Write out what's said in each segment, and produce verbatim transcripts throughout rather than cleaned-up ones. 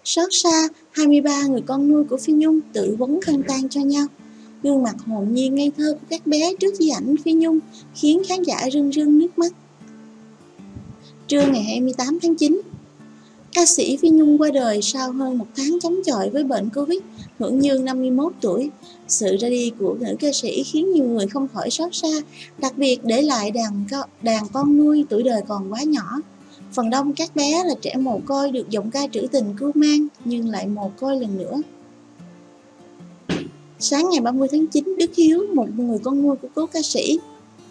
Xót xa, hai mươi ba người con nuôi của Phi Nhung tự vấn khăn tang cho nhau. Gương mặt hồn nhiên ngây thơ của các bé trước di ảnh Phi Nhung khiến khán giả rưng rưng nước mắt. Trưa ngày hai mươi tám tháng chín, ca sĩ Phi Nhung qua đời sau hơn một tháng chống chọi với bệnh Covid, hưởng dương năm mươi mốt tuổi. Sự ra đi của nữ ca sĩ khiến nhiều người không khỏi xót xa, đặc biệt để lại đàn, đàn con nuôi tuổi đời còn quá nhỏ. Phần đông các bé là trẻ mồ côi được giọng ca trữ tình cưu mang nhưng lại mồ côi lần nữa. Sáng ngày ba mươi tháng chín, Đức Hiếu, một người con nuôi của cố ca sĩ,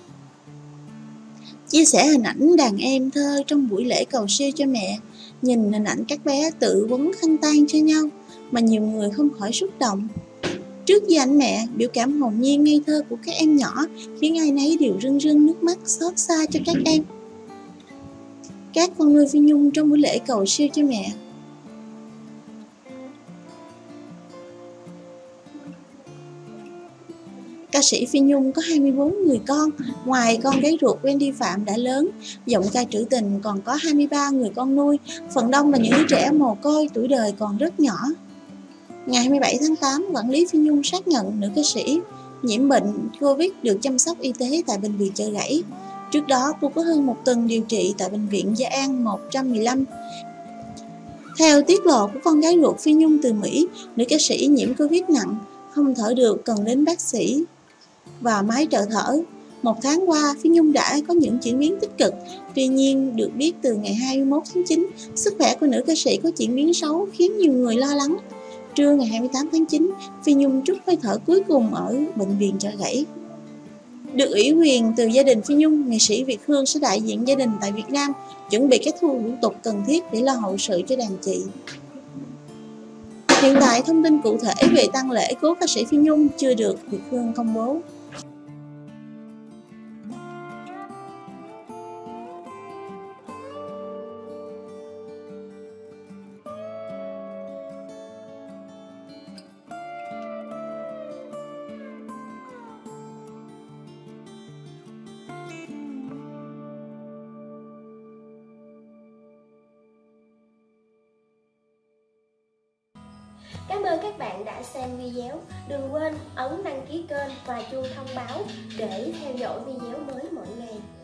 chia sẻ hình ảnh đàn em thơ trong buổi lễ cầu siêu cho mẹ. Nhìn hình ảnh các bé tự vấn khăn tang cho nhau mà nhiều người không khỏi xúc động. Trước di ảnh mẹ, biểu cảm hồn nhiên ngây thơ của các em nhỏ khiến ai nấy đều rưng rưng nước mắt xót xa cho các em. Các con nuôi Phi Nhung trong buổi lễ cầu siêu cho mẹ. Ca sĩ Phi Nhung có hai mươi bốn người con, ngoài con gái ruột Wendy Phạm đã lớn, giọng ca trữ tình còn có hai mươi ba người con nuôi, phần đông là những đứa trẻ mồ côi tuổi đời còn rất nhỏ. Ngày hai mươi bảy tháng tám, quản lý Phi Nhung xác nhận nữ ca sĩ nhiễm bệnh Covid được chăm sóc y tế tại bệnh viện Chợ Rẫy. Trước đó, cô có hơn một tuần điều trị tại bệnh viện Gia An một trăm mười lăm. Theo tiết lộ của con gái ruột Phi Nhung từ Mỹ, nữ ca sĩ nhiễm Covid nặng, không thở được cần đến bác sĩ và máy trợ thở. Một tháng qua, Phi Nhung đã có những chuyển biến tích cực. Tuy nhiên, được biết từ ngày hai mươi mốt tháng chín, sức khỏe của nữ ca sĩ có chuyển biến xấu khiến nhiều người lo lắng. Trưa ngày hai mươi tám tháng chín, Phi Nhung trút hơi thở cuối cùng ở bệnh viện Chợ Rẫy. Được ủy quyền từ gia đình Phi Nhung, nghệ sĩ Việt Hương sẽ đại diện gia đình tại Việt Nam, chuẩn bị các thủ tục cần thiết để lo hậu sự cho đàn chị. Hiện tại, thông tin cụ thể về tang lễ cố ca sĩ Phi Nhung chưa được Việt Hương công bố. Cảm ơn các bạn đã xem video. Đừng quên ấn đăng ký kênh và chuông thông báo để theo dõi video mới mỗi ngày.